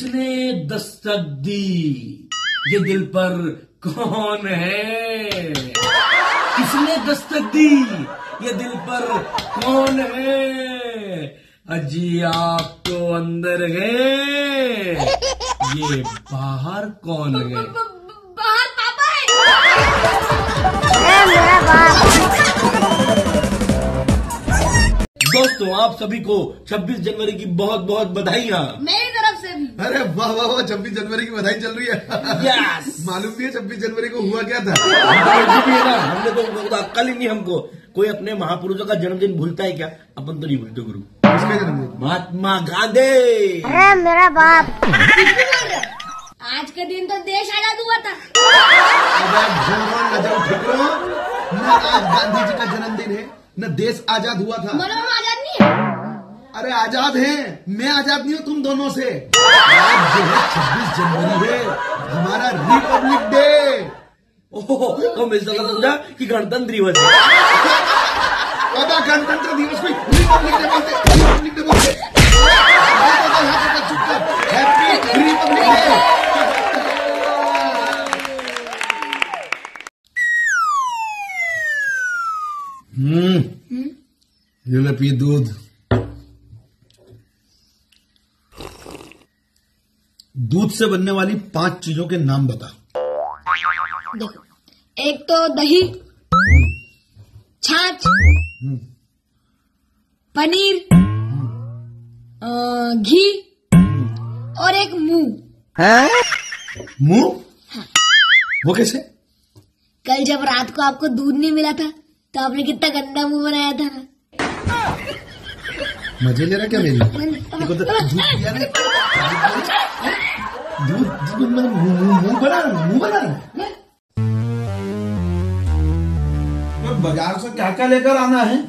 किसने दस्तक दी, ये दिल पर कौन है? किसने दस्तक दी, ये दिल पर कौन है? अजी आप तो अंदर है, ये बाहर कौन है? बाहर पापा है। मेरा बाप। दोस्तों आप सभी को 26 जनवरी की बहुत बहुत बधाइयाँ मेरी तरफ से भी। अरे वाह वाह वाह, 26 जनवरी की बधाई चल रही है। यस। मालूम भी है 26 जनवरी को हुआ क्या था? हमने तो अक्ल ही नहीं हमको। कोई अपने महापुरुषों का जन्मदिन भूलता है क्या? अपन तो नहीं भूलते गुरु। किसका जन्मदिन? महात्मा गांधी। अरे मेरा बाप। आज के दिन तो देश आजाद हुआ था। न आज गांधी जी का जन्मदिन है न देश आजाद हुआ था। मतलब हम आजाद नहीं है? अरे आजाद हैं, मैं आजाद नहीं हूँ तुम दोनों से। आज जो है 26 जनवरी है, हमारा रिपब्लिक डे। ओह, तो मैं समझा कि गणतंत्र दिवस है। अब गणतंत्र दिवस को रिपब्लिक डे बोलते, रिपब्लिक डे बोलते। Happy republic day. ये ले पी दूध। दूध से बनने वाली 5 चीजों के नाम बता। देखो, एक तो दही, छाछ, पनीर, घी और एक मुंह। मुंह? वो कैसे? कल जब रात को आपको दूध नहीं मिला था तो आपने कितना गंदा मुंह बनाया था ना। मजे ले रहा क्या मेरी? देखो तो दूध पिया नहीं। दूध मतलब मुंह बना बाजार से क्या क्या लेकर आना है?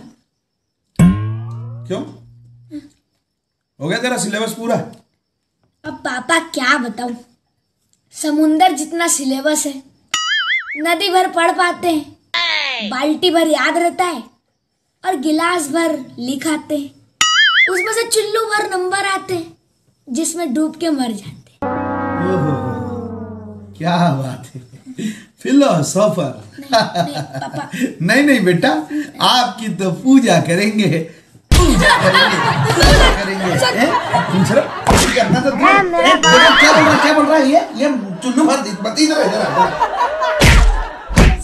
क्यों हो गया तेरा सिलेबस पूरा? अब पापा क्या बताऊं, समुंदर जितना सिलेबस है, नदी भर पढ़ पाते हैं, बाल्टी भर याद रहता है और गिलास भर लिख आते हैं, उसमें से चुल्लू भर नंबर आते हैं जिसमें डूब के मर जाते हैं। ओहो, क्या बात है, फिलोसोफर। नहीं नहीं बेटा, आपकी तो पूजा करेंगे, पूजा करेंगे। करना तो क्या बोल रहा है ये चुन्नू भर बत्ती